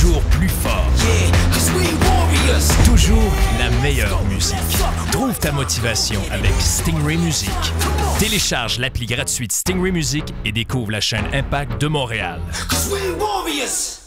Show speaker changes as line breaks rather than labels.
toujours plus fort. Toujours la meilleure musique. Trouve ta motivation avec Stingray Music. Télécharge l'appli gratuite Stingray Music et découvre la chaîne Impact de Montréal.